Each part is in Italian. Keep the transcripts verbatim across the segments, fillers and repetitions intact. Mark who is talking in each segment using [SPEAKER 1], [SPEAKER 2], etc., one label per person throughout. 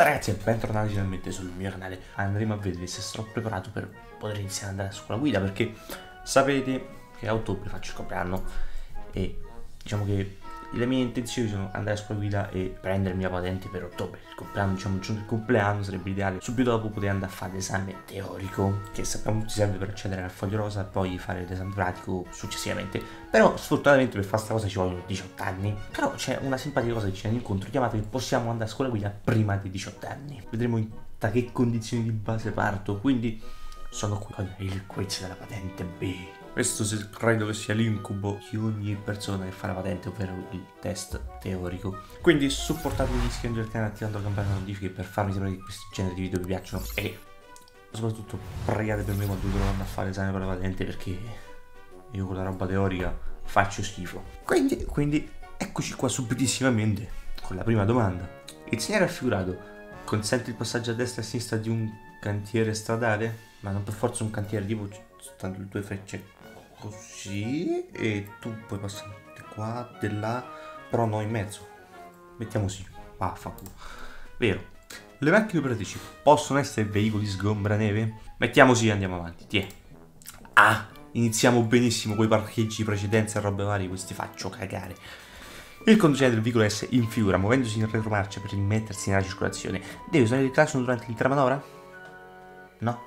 [SPEAKER 1] Ciao ragazzi e bentornati finalmente sul mio canale. Andremo a vedere se sarò preparato per poter iniziare ad andare a scuola guida, perché sapete che a ottobre faccio il compleanno e diciamo che le mie intenzioni sono andare a scuola guida e prendermi la patente per ottobre. Il compleanno, diciamo il giorno del compleanno sarebbe ideale. Subito dopo poter andare a fare l'esame teorico, che sappiamo tutti serve per accedere al foglio rosa, e poi fare l'esame pratico successivamente. Però sfortunatamente per fare questa cosa ci vogliono diciotto anni. Però c'è una simpatica cosa che ci viene incontro, chiamata che possiamo andare a scuola guida prima dei diciotto anni. Vedremo in da che condizioni di base parto, quindi sono qui con il quiz della patente B. Questo credo che sia l'incubo di ogni persona che fa la patente, ovvero il test teorico. Quindi supportatemi iscrivendovi al canale, attivando la campanella notifiche per farmi sapere che questi generi di video vi piacciono, e soprattutto pregate per me quando dovrò andare a fare l'esame per la patente, perché io con la roba teorica faccio schifo. Quindi, quindi eccoci qua subitisssimamente con la prima domanda. Il segnale raffigurato consente il passaggio a destra e a sinistra di un cantiere stradale? Ma non per forza un cantiere, tipo stanno le due frecce così e tu puoi passare di qua, di là, però no in mezzo. Mettiamo sì, vaffanculo. Vero. Le macchine operatrici possono essere veicoli sgombraneve? Mettiamo sì, andiamo avanti, tiè. Ah, iniziamo benissimo con i parcheggi, precedenze e robe varie, questi faccio cagare. Il conducente del veicolo S in figura, muovendosi in retromarcia per rimettersi nella circolazione, deve usare il clacson durante l'intera manovra? No.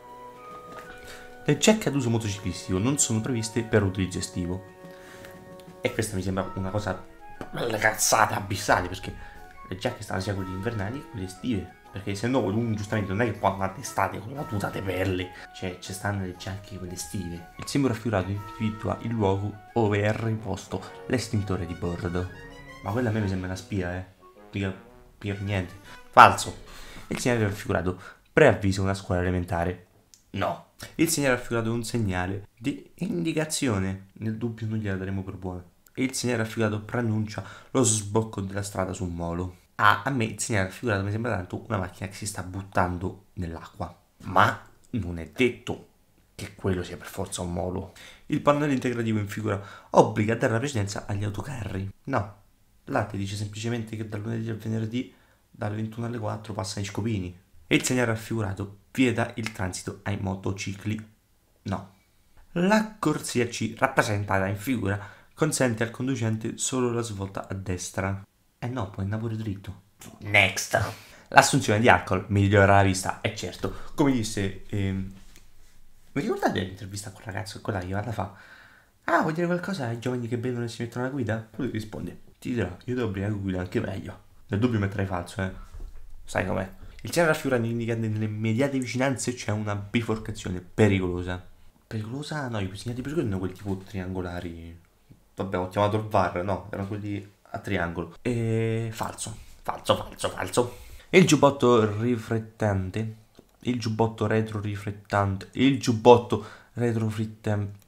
[SPEAKER 1] Le giacche ad uso motociclistico non sono previste per utilizzo estivo. E questa mi sembra una cosa, una cazzata abissale, perché le giacche stanno sia quelle invernali che quelle estive. Perché se no uno giustamente non è che può andare d'estate con la tuta di pelle. Cioè ci stanno le giacche quelle estive. Il simbolo raffigurato individua il luogo dove è riposto l'estintore di bordo. Ma quella a me mi sembra una spia, eh. Mica per niente. Falso. Il segnale raffigurato preavvisa una scuola elementare. No. Il segnale raffigurato è un segnale di indicazione. Nel dubbio non gliela daremo per buona. E il segnale raffigurato preannuncia lo sbocco della strada su un molo. Ah, a me il segnale raffigurato mi sembra tanto una macchina che si sta buttando nell'acqua. Ma non è detto che quello sia per forza un molo. Il pannello integrativo in figura obbliga a dare la precedenza agli autocarri. No. L'A T E dice semplicemente che dal lunedì al venerdì dalle ventuno alle quattro passano i scopini. E il segnale raffigurato vieta il transito ai motocicli. No. La corsia C, rappresentata in figura, consente al conducente solo la svolta a destra. Eh no, puoi andare pure dritto. Next. L'assunzione di alcol migliora la vista, è certo. Come disse, ehm... mi ricordate l'intervista con il ragazzo, quella che guarda fa: ah, vuoi dire qualcosa ai giovani che bevono e si mettono alla guida? Lui risponde: ti dirò, io da ubriaco guido anche meglio. Nel dubbio metterai falso, eh. Sai com'è. Il segnale raffigurato indica che nelle immediate vicinanze c'è una biforcazione pericolosa. Pericolosa? No, i segnali pericolosi erano quelli tipo triangolari. Vabbè, ho chiamato il V A R, no, erano quelli a triangolo. E falso, falso, falso, falso. E il giubbotto riflettente, il giubbotto retro riflettante, il giubbotto retroriflettente,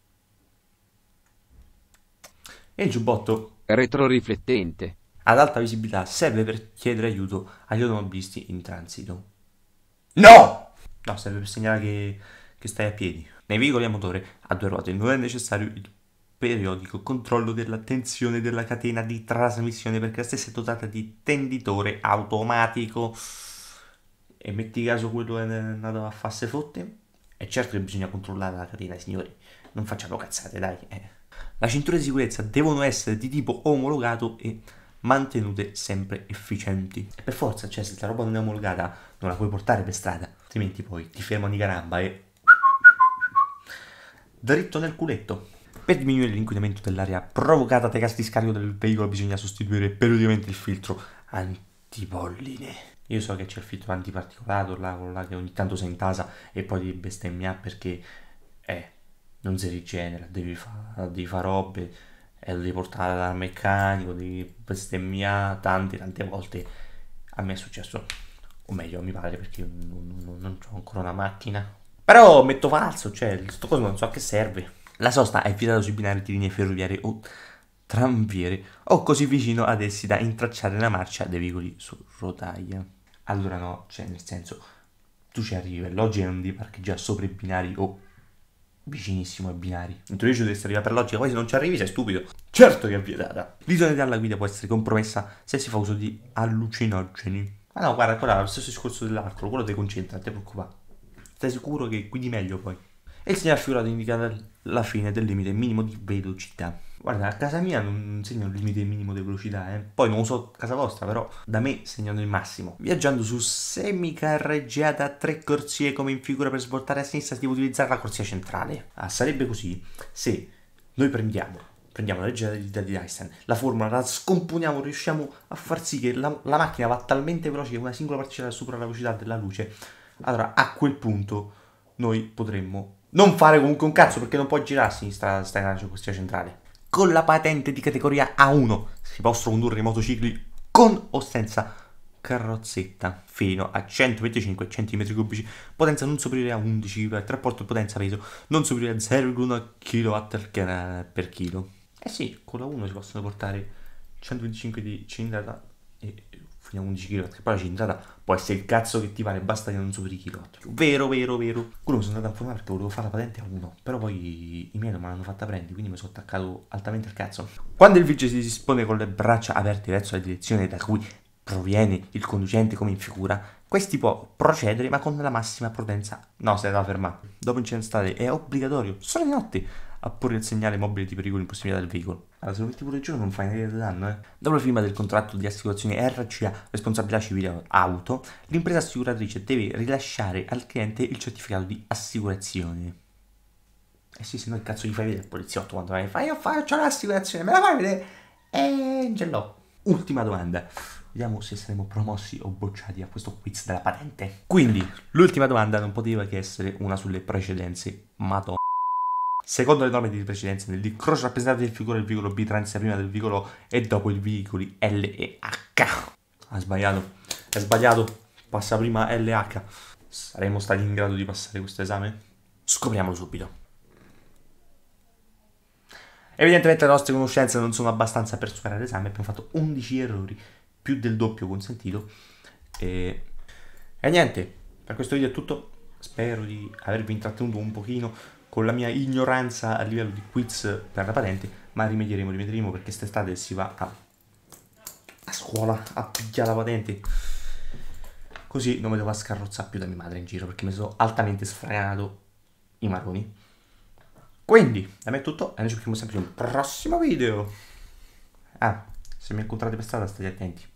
[SPEAKER 1] e il giubbotto
[SPEAKER 2] retroriflettente
[SPEAKER 1] ad alta visibilità serve per chiedere aiuto agli automobilisti in transito. No! No, serve per segnalare che, che stai a piedi. Nei veicoli a motore a due ruote non è necessario il periodico controllo della tensione della catena di trasmissione, perché la stessa è dotata di tenditore automatico. E metti caso quello è andato a farsi fotte? È certo che bisogna controllare la catena, signori. Non facciamo cazzate, dai. Eh. La cintura di sicurezza devono essere di tipo omologato e mantenute sempre efficienti. E per forza, cioè, se la roba non è omologata non la puoi portare per strada, altrimenti poi ti fermano i caramba e dritto nel culetto. Per diminuire l'inquinamento dell'aria provocata dai gas di scarico del veicolo bisogna sostituire periodicamente il filtro antipolline. Io so che c'è il filtro antiparticolato, là, quello là che ogni tanto si intasa e poi devi bestemmiare perché eh, non si rigenera, devi fare devi fa robe e lo devi portare dal meccanico, devi bestemmiare tante tante volte. A me è successo, o meglio a mio padre, perché non, non, non ho ancora una macchina. Però metto falso, cioè sto coso non so a che serve. La sosta è vietata sui binari di linee ferroviarie o tranviere o così vicino ad essi da intracciare la marcia dei veicoli su rotaia. Allora no, cioè nel senso, tu ci arrivi, per logica non devi parcheggiare sopra i binari o vicinissimo ai binari. In teoria ci dovresti arrivare per logica, poi se non ci arrivi sei stupido. Certo che è vietata. L'idoneità alla guida può essere compromessa se si fa uso di allucinogeni. Ma no, guarda, quello è lo stesso discorso dell'alcol, quello ti concentra, non ti preoccupare. Stai sicuro che guidi meglio poi. E il segnale figurato indica la fine del limite minimo di velocità. Guarda, a casa mia non segno il limite minimo di velocità, eh. Poi non so a casa vostra, però da me segnano il massimo. Viaggiando su semicarreggiata a tre corsie come in figura per svoltare a sinistra si deve utilizzare la corsia centrale. Ah, sarebbe così se noi prendiamo prendiamo la legge di Einstein, la formula la scomponiamo, riusciamo a far sì che la, la macchina va talmente veloce che una singola particella supera la velocità della luce. Allora a quel punto noi potremmo non fare comunque un cazzo, perché non può girare a sinistra sta corsia centrale. Con la patente di categoria A uno si possono condurre i motocicli con o senza carrozzetta fino a centoventicinque centimetri cubici, potenza non superiore a undici kW, trasporto potenza peso non superiore a zero virgola uno chilowatt per chilo. Eh sì, con la uno si possono portare centoventicinque di cilindrata e fino a undici chilowatt, che poi la cilindrata può essere il cazzo che ti pare, basta che non superi i chilowatt. Vero, vero, vero. Quello mi sono andato a informare perché volevo fare la patente a uno, però poi i miei non me l'hanno fatta prendere, quindi mi sono attaccato altamente al cazzo. Quando il vigile si dispone con le braccia aperte verso la direzione da cui proviene il conducente come in figura, questi può procedere ma con la massima prudenza. No, si deve fermare. Dopo incidente stradale è obbligatorio, solo di notte, a porre il segnale mobile di pericolo in prossimità del veicolo. Allora, se lo metti pure il giorno non fai niente di danno, eh. Dopo la firma del contratto di assicurazione R C A, responsabilità civile auto, l'impresa assicuratrice deve rilasciare al cliente il certificato di assicurazione. Eh sì, se no il cazzo gli fai vedere al poliziotto quando vai, fai, io faccio l'assicurazione, me la fai vedere? E ce l'ho. Ultima domanda. Vediamo se saremo promossi o bocciati a questo quiz della patente. Quindi, l'ultima domanda non poteva che essere una sulle precedenze. Madonna. Secondo le norme di precedenza nel cross rappresentante del veicolo il veicolo B transita prima del veicolo e dopo i veicoli L e H. Ha sbagliato. È sbagliato. Passa prima L e H. Saremo stati in grado di passare questo esame? Scopriamolo subito. Evidentemente le nostre conoscenze non sono abbastanza per superare l'esame. Abbiamo fatto undici errori, più del doppio consentito. E, e niente, per questo video è tutto. Spero di avervi intrattenuto un pochino con la mia ignoranza a livello di quiz per la patente, ma rimedieremo, rimedieremo perché quest'estate si va a, a scuola a pigliare la patente. Così non mi devo scarrozzare più da mia madre in giro, perché mi sono altamente sfregato i maroni. Quindi, da me è tutto e noi ci vediamo sempre in un prossimo video. Ah, se mi incontrate per strada state attenti.